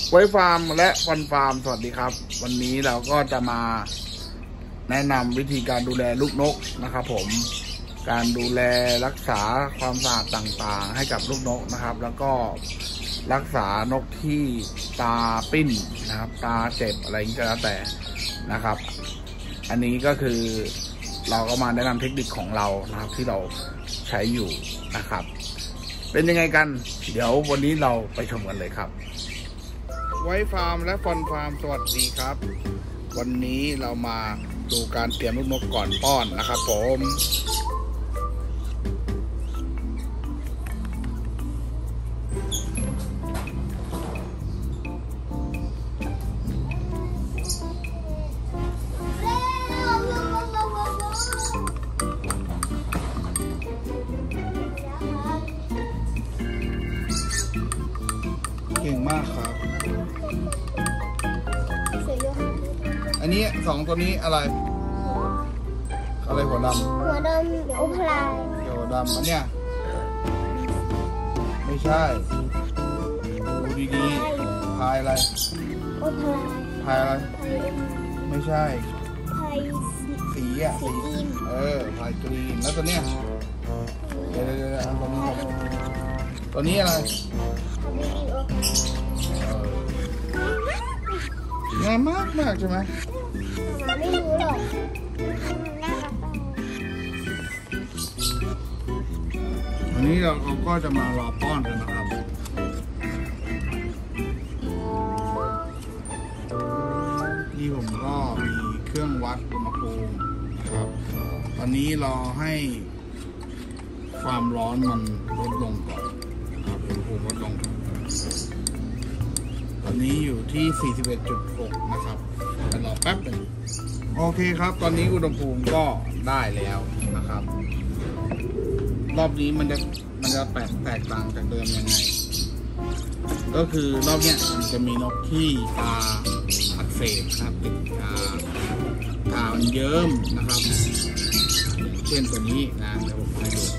ไว้ฟาร์มและฟอนฟาร์มสวัสดีครับวันนี้เราก็จะมาแนะนำวิธีการดูแลลูกนกนะครับผมการดูแลรักษาความสะอาดต่างๆให้กับลูกนกนะครับแล้วก็รักษานกที่ตาปิ้นนะครับตาเจ็บอะไรก็แล้วแต่นะครับอันนี้ก็คือเราก็มาแนะนำเทคนิคของเรานะครับที่เราใช้อยู่นะครับเป็นยังไงกันเดี๋ยววันนี้เราไปชมกันเลยครับไว้ฟาร์มและฟอนฟาร์มสวัสดีครับวันนี้เรามาดูการเตรียมลูกนกก่อนป้อนนะครับผมเก่งมากครับอันนี้2ตัวนี้อะไรหัวดำโอพลายหัวดำอันเนี้ยไม่ใช่ดูดีๆพายอะไรโอพลายพายอะไรไม่ใช่พายสีอ่ะสีพายกรีนแล้วตัวเนี้ยเดี๋ยวตัวนี้อะไรง่ายมากใช่ไหมไม่รู้หรอกวันนี้เราก็จะมารอป้อนกันนะครับที่ผมก็มีเครื่องวัดอุณหภูมินะครับตอนนี้รอให้ความร้อนมันลดลงก่อนนะครับอุณหภูมิลดลงตอนนี้อยู่ที่ 41.6 นะครับแต่รอแป๊บหนึ่งโอเคครับตอนนี้อุณหภูมิก็ได้แล้วนะครับรอบนี้มันจะแตกต่างจากเดิมยังไงก็คือรอบเนี้ยมันจะมีนกที่ตาอักเสบนะครับติดตามันเยิ้มนะครับเช่นตัวนี้นะเดี๋ยวผมให้ดู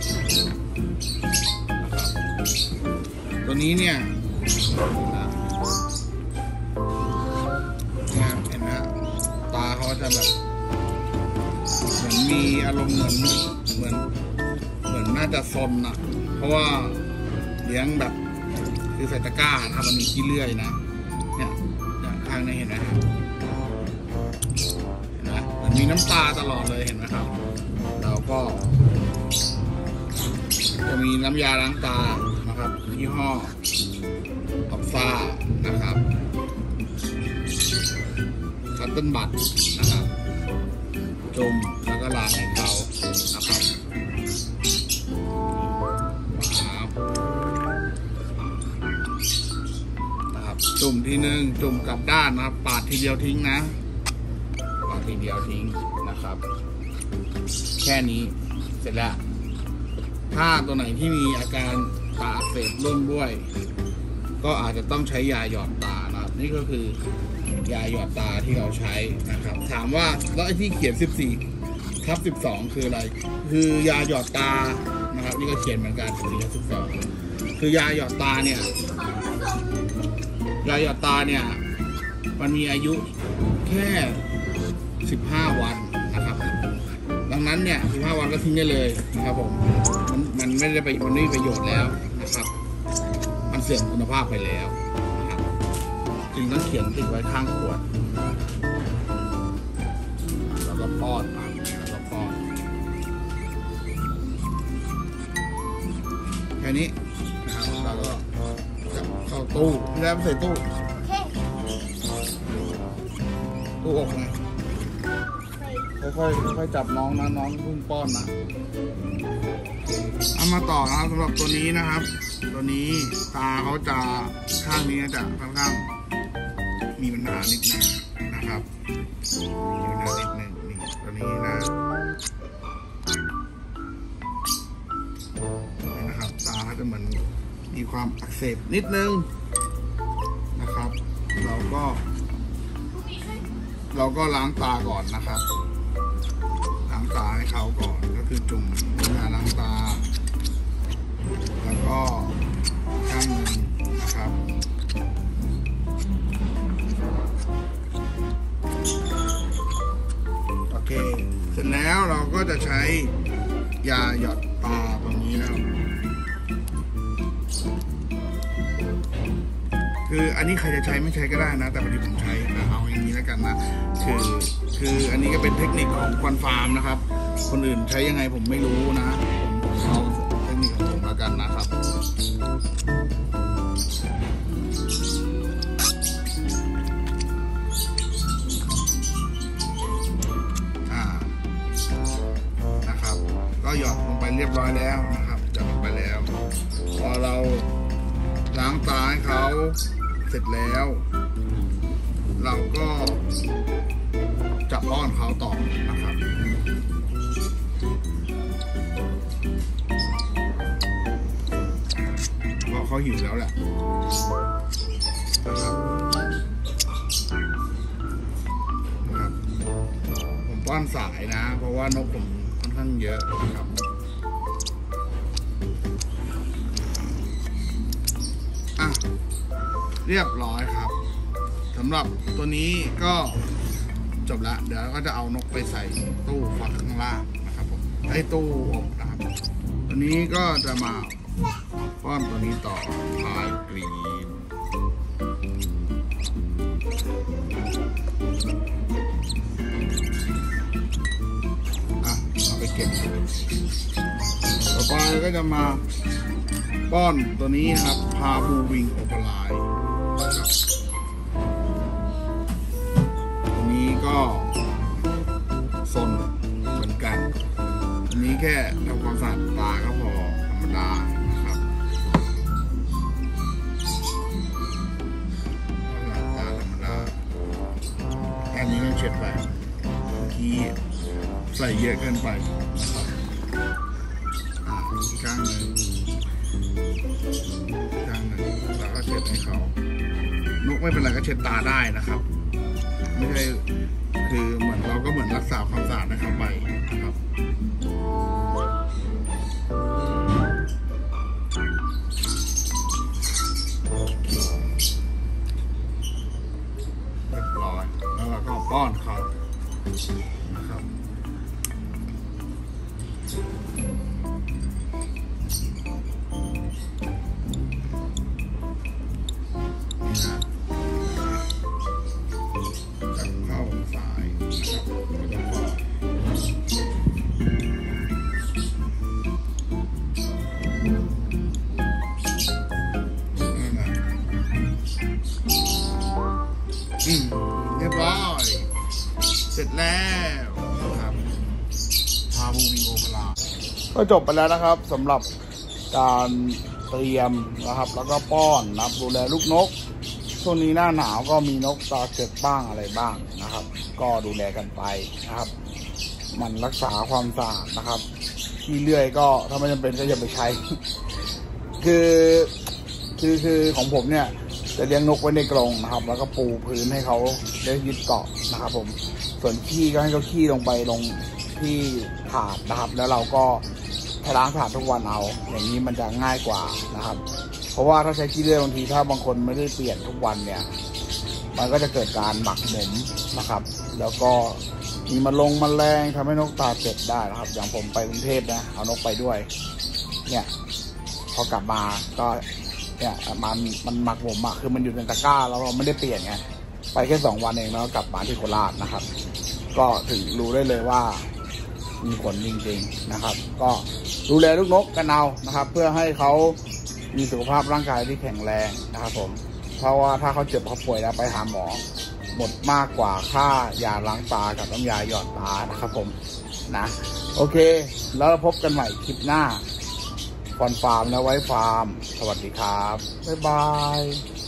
นะครับตัวนี้เนี่ยเห็นไหมตาเขาจะแบบเหมือนมีอารมณ์เหมือนน่าจะซนนะเพราะว่าเลี้ยงแบบคือใส่ตะกร้านะครับมันมีขี้เลื่อยนะเนี่ยข้างนี้เห็นไหมครับเห็นไหมมันมีน้ำตาตลอดเลยเห็นไหมครับเราก็จะมีน้ำยาล้างตานะครับยี่ห้อออกซ่านะครับคัตเติ้ลบัตนะครับจุ่มแล้วก็ล้างให้เขานะครับจุ่มทีนึงจุ่มกลับด้านนะครับปาดทีเดียวทิ้งนะปาดทีเดียวทิ้งนะครับแค่นี้เสร็จแล้วถ้าตัวไหนที่มีอาการตาอักเสบร่วมด้วยก็อาจจะต้องใช้ยาหยอดตานะครับนี่ก็คือยาหยอดตาที่เราใช้นะครับถามว่าแล้วไอ้ที่เขียน 14/12 คืออะไรคือยาหยอดตานะครับนี่ก็เขียนเหมือนกัน 14/12 คือยาหยอดตาเนี่ยยาหยอดตาเนี่ยมันมีอายุแค่15 วันนะครับดังนั้นเนี่ย15 วันก็ทิ้งได้เลยนะครับผมมันไม่ได้มันไม่มีประโยชน์แล้วนะครับมันเสื่อมคุณภาพไปแล้วนะครับจึงต้องเขียนติดไว้ข้างขวดแล้วก็ป้อนแล้วก็ป้อนแค่นี้นะครับแล้วก็เข้าตู้พี่แล้วใส่ตู้อกไงค่อยจับน้องนะน้องเพิ่งป้อนนะเอามาต่อนะครับสำหรับตัวนี้นะครับตัวนี้ตาเขาจะข้างนี้จะค่อนข้างมีปัญหานิดนึงนะครับมีปัญหานิดนึงนี่ตัวนี้นะครับตาเขาจะเหมือนมีความอักเสบนิดนึงนะครับเราก็ล้างตาก่อนนะครับล้างตาให้เขาก่อนก็คือจุ่มน้ำยาล้างตาแล้วก็ข้างนึงนะครับก็จะใช้ยาหยอดตาตรงนี้นะครับคืออันนี้ใครจะใช้ไม่ใช้ก็ได้นะแต่พอดีผมใช้เอาอย่างนี้แล้วกันนะคืออันนี้ก็เป็นเทคนิคของควันฟาร์มนะครับคนอื่นใช้ยังไงผมไม่รู้นะผมเอาเทคนิคของผมแล้วกันนะครับนะครับก็หยอดลงไปเรียบร้อยแล้วนะครับหยอดลงไปแล้วพอเราล้างตาให้เขาเสร็จแล้วเราก็จะป้อนเขาต่อนะครับเพราะเขาหิวแล้วแหละนะครับผมป้อนสายนะเพราะว่านกผมค่อนข้างเยอะนะครับเรียบร้อยครับสำหรับตัวนี้ก็จบละเดี๋ยวก็จะเอานกไปใส่ตู้ฟักข้างล่างนะครับผมไอ้ตู้อบนะครับตัวนี้ก็จะมาป้อนตัวนี้ต่อพายกรีนเอาไปเก็บต่อไปก็จะมาป้อนตัวนี้นะครับพาบูวิงโอเปอร์ไลน์ตัวนี้ก็ซนเหมือนกันอันนี้แค่ทำความสะอาดตาก็พอธรรมดานะครับตาธรรมดาแค่นี้ต้องเช็ดไปที่ใส่เยอะเกินไปนะครับอีกข้างหนึ่งแล้วก็เช็ดให้เขานกไม่เป็นไรก็เช็ดตาได้นะครับไม่ใช่คือเหมือนเราก็เหมือนรักษาความสะอาดให้เขาไปนะครับเรียบร้อยแล้วเราก็ป้อนเขานะครับเรียบร้อยเสร็จแล้วนะครับพาบูวิงโอเปร่าก็จบไปแล้วนะครับสำหรับการเตรียมนะครับแล้วก็ป้อนนะครับดูแลลูกนกช่วงนี้หน้าหนาวก็มีนกตาเจ็บบ้างอะไรบ้างนะครับก็ดูแลกันไปนะครับมันรักษาความสะอาดนะครับที่เลื่อยก็ถ้าไม่จำเป็นก็อย่าไปใช้คือของผมเนี่ยจะเลี้ยงนกไว้ในกรงนะครับแล้วก็ปูพื้นให้เขาได้ยึดเกาะนะครับผมส่วนขี้ก็ให้เขาขี้ลงไปลงที่ถาดนะครับแล้วเราก็ล้างถาดทุกวันเอาอย่างนี้มันจะง่ายกว่านะครับเพราะว่าถ้าใช้ขี้เลื่อยบางทีถ้าบางคนไม่ได้เปลี่ยนทุกวันเนี่ยมันก็จะเกิดการหมักหมมนะครับแล้วก็มีแมลงทำให้นกตาเจ็บได้นะครับอย่างผมไปกรุงเทพนะเอานกไปด้วยเนี่ยพอกลับมาก็เนี่ยมันหมักหมมอะคือมันอยู่ในตะกร้าแล้วเราไม่ได้เปลี่ยนไงไปแค่2 วันเองแล้วกลับมาที่โคราชนะครับก็ถึงรู้ได้เลยว่ามีผลจริงๆนะครับก็ดูแลลูกนกกันเอานะครับเพื่อให้เขามีสุขภาพร่างกายที่แข็งแรงนะครับผมเพราะว่าถ้าเขาเจ็บเขาป่วยแล้วไปหาหมอหมดมากกว่าค่ายาล้างตากับน้ำยาหยอดตานะครับผมนะโอเคแล้วพบกันใหม่คลิปหน้าฟอนฟาร์มและไว้ฟาร์มสวัสดีครับบ๊ายบาย